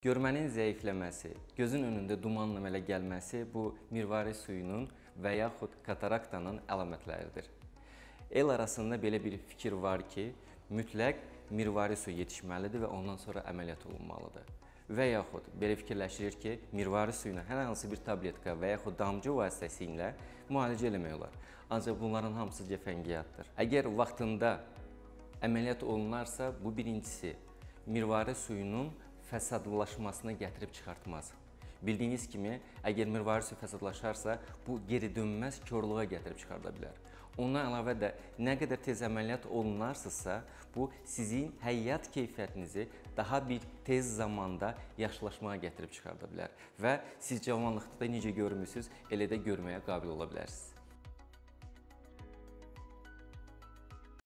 Görmənin zəifləməsi, gözün önündə dumanla əmələ gəlməsi bu mirvari suyunun və yaxud kataraktanın əlamətləridir. El arasında belə bir fikir var ki, mütləq mirvari su yetişməlidir və ondan sonra əməliyyat olunmalıdır. Və yaxud belə fikirləşilir ki, mirvari suyuna hər hansı bir tabletka və yaxud damcı vasitəsilə müalicə eləmək olar. Ancaq bunların hamısı cəfəngiyatdır. Əgər vaxtında əməliyyat olunarsa, bu birincisi mirvari suyunun fəsadlaşmasına gətirib çıxartmaz. Bildiyiniz kimi, əgər mirvari su fəsadlaşarsa, bu geri dönməz korluğa gətirib çıxarda bilər. Ondan əlavə də nə qədər tez əməliyyat olunarsınızsa, bu sizin həyat keyfiyyətinizi daha bir tez zamanda yaşlaşmağa gətirib çıxarda bilər və siz cavanlıqda da necə görmüsünüz, elə də görməyə qabil ola bilərsiniz.